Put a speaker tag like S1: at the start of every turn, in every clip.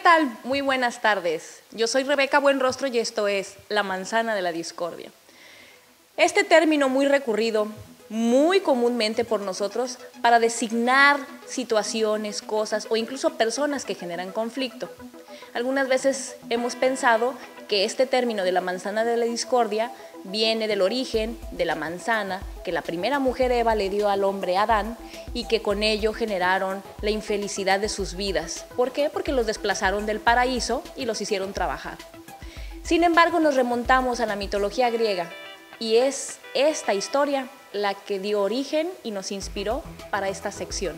S1: tal? Muy buenas tardes. Yo soy Rebeca Buenrostro y esto es La Manzana de la Discordia. Este término muy recurrido, muy comúnmente por nosotros, para designar situaciones, cosas o incluso personas que generan conflicto. Algunas veces hemos pensado que este término de la manzana de la discordia viene del origen de la manzana que la primera mujer Eva le dio al hombre Adán y que con ello generaron la infelicidad de sus vidas. ¿Por qué? Porque los desplazaron del paraíso y los hicieron trabajar. Sin embargo, nos remontamos a la mitología griega y es esta historia la que dio origen y nos inspiró para esta sección.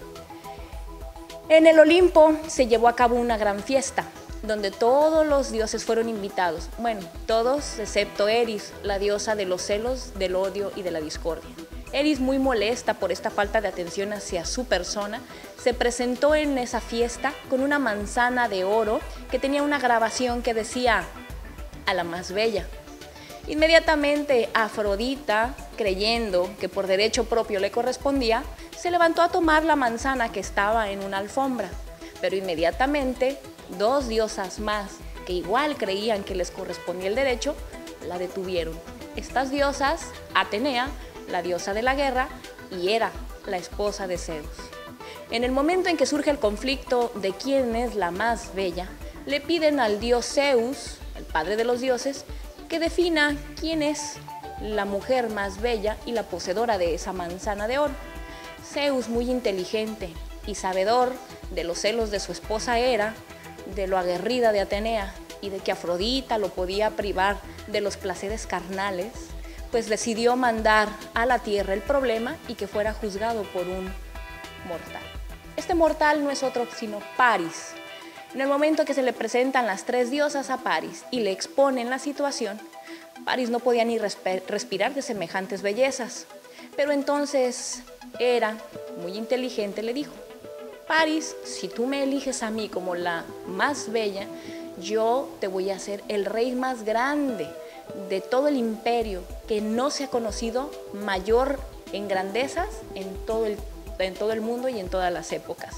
S1: En el Olimpo se llevó a cabo una gran fiesta donde todos los dioses fueron invitados, bueno, todos excepto Eris, la diosa de los celos, del odio y de la discordia. Eris, muy molesta por esta falta de atención hacia su persona, se presentó en esa fiesta con una manzana de oro que tenía una grabación que decía "a la más bella". Inmediatamente Afrodita, creyendo que por derecho propio le correspondía, se levantó a tomar la manzana que estaba en una alfombra, pero inmediatamente dos diosas más, que igual creían que les correspondía el derecho, la detuvieron. Estas diosas, Atenea, la diosa de la guerra, y Hera, la esposa de Zeus. En el momento en que surge el conflicto de quién es la más bella, le piden al dios Zeus, el padre de los dioses, que defina quién es la mujer más bella y la poseedora de esa manzana de oro. Zeus, muy inteligente y sabedor de los celos de su esposa Hera, de lo aguerrida de Atenea y de que Afrodita lo podía privar de los placeres carnales, pues decidió mandar a la tierra el problema y que fuera juzgado por un mortal. Este mortal no es otro sino Paris. En el momento que se le presentan las tres diosas a Paris y le exponen la situación, Paris no podía ni respirar de semejantes bellezas. Pero entonces Hera, muy inteligente, le dijo: Paris, si tú me eliges a mí como la más bella, yo te voy a hacer el rey más grande de todo el imperio, que no se ha conocido mayor en grandezas en todo el mundo y en todas las épocas.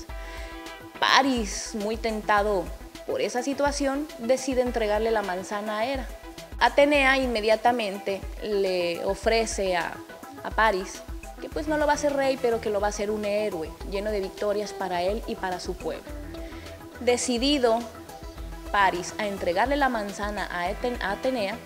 S1: Paris, muy tentado por esa situación, decide entregarle la manzana a Hera. Atenea inmediatamente le ofrece a Paris que pues no lo va a hacer rey, pero que lo va a hacer un héroe, lleno de victorias para él y para su pueblo. Decidido Paris a entregarle la manzana a Atenea,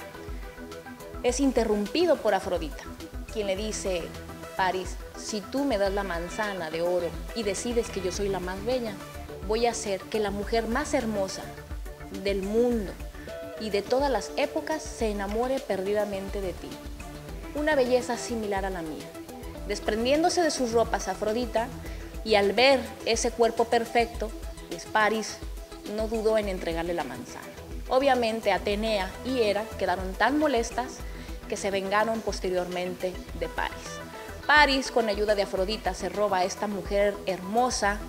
S1: es interrumpido por Afrodita, quien le dice: Paris, si tú me das la manzana de oro y decides que yo soy la más bella, voy a hacer que la mujer más hermosa del mundo y de todas las épocas se enamore perdidamente de ti. Una belleza similar a la mía. Desprendiéndose de sus ropas Afrodita, y al ver ese cuerpo perfecto, pues Paris no dudó en entregarle la manzana. Obviamente Atenea y Hera quedaron tan molestas que se vengaron posteriormente de Paris. Paris, con ayuda de Afrodita, se roba a esta mujer hermosa,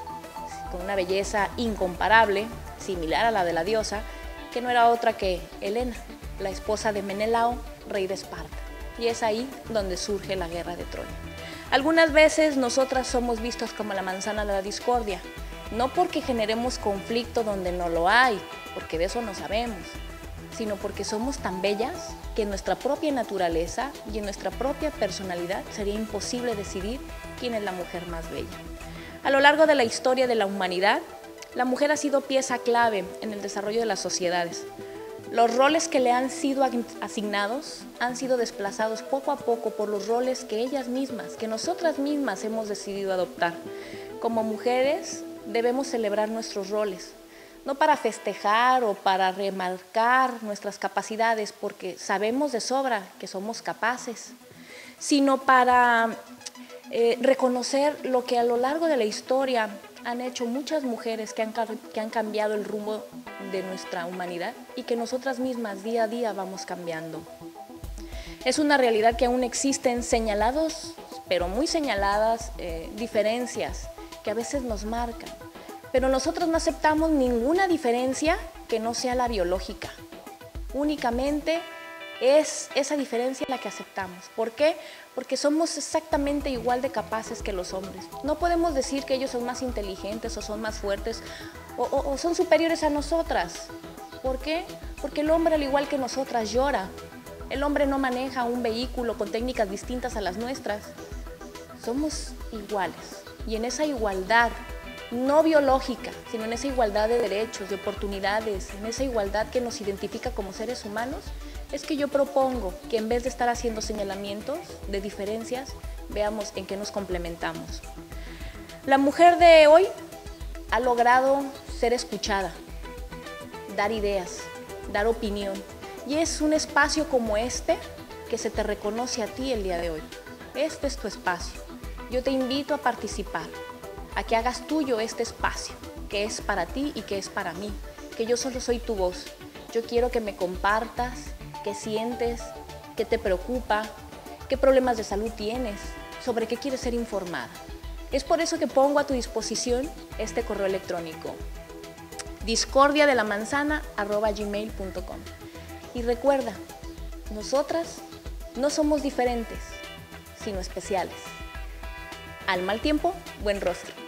S1: con una belleza incomparable, similar a la de la diosa, que no era otra que Helena, la esposa de Menelao, rey de Esparta. Y es ahí donde surge la guerra de Troya. Algunas veces nosotras somos vistos como la manzana de la discordia, no porque generemos conflicto donde no lo hay, porque de eso no sabemos, sino porque somos tan bellas que en nuestra propia naturaleza y en nuestra propia personalidad sería imposible decidir quién es la mujer más bella. A lo largo de la historia de la humanidad, la mujer ha sido pieza clave en el desarrollo de las sociedades. Los roles que le han sido asignados han sido desplazados poco a poco por los roles que ellas mismas, que nosotras mismas hemos decidido adoptar. Como mujeres debemos celebrar nuestros roles, no para festejar o para remarcar nuestras capacidades, porque sabemos de sobra que somos capaces, sino para reconocer lo que a lo largo de la historia han hecho muchas mujeres que han cambiado el rumbo de nuestra humanidad y que nosotras mismas día a día vamos cambiando. Es una realidad que aún existen señalados, pero muy señaladas, diferencias que a veces nos marcan, pero nosotros no aceptamos ninguna diferencia que no sea la biológica. Únicamente Es esa diferencia la que aceptamos. ¿Por qué? Porque somos exactamente igual de capaces que los hombres. No podemos decir que ellos son más inteligentes o son más fuertes o son superiores a nosotras. ¿Por qué? Porque el hombre, al igual que nosotras, llora. El hombre no maneja un vehículo con técnicas distintas a las nuestras. Somos iguales. Y en esa igualdad, no biológica, sino en esa igualdad de derechos, de oportunidades, en esa igualdad que nos identifica como seres humanos, es que yo propongo que en vez de estar haciendo señalamientos de diferencias, veamos en qué nos complementamos. La mujer de hoy ha logrado ser escuchada, dar ideas, dar opinión. Y es un espacio como este que se te reconoce a ti el día de hoy. Este es tu espacio. Yo te invito a participar, a que hagas tuyo este espacio, que es para ti y que es para mí, que yo solo soy tu voz. Yo quiero que me compartas qué sientes, qué te preocupa, qué problemas de salud tienes, sobre qué quieres ser informada. Es por eso que pongo a tu disposición este correo electrónico, discordiadelamanzana@gmail.com. Y recuerda, nosotras no somos diferentes, sino especiales. Al mal tiempo, buen rostro.